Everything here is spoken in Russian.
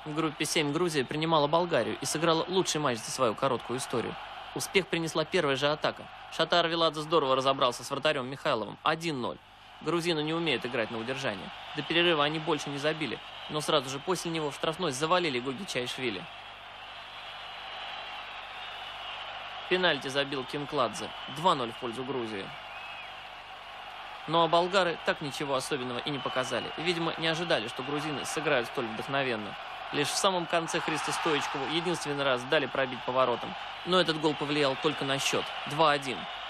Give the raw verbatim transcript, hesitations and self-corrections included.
В группе семь Грузия принимала Болгарию и сыграла лучший матч за свою короткую историю. Успех принесла первая же атака. Шатар Виладзе здорово разобрался с вратарем Михайловым. один ноль. Грузины не умеют играть на удержание. До перерыва они больше не забили, но сразу же после него в штрафной завалили Гуги Чайшвили. Пенальти забил Кинкладзе. два ноль в пользу Грузии. Ну а болгары так ничего особенного и не показали. Видимо, не ожидали, что грузины сыграют столь вдохновенно. Лишь в самом конце Христо Стоичкову единственный раз дали пробить поворотом. Но этот гол повлиял только на счет. два один.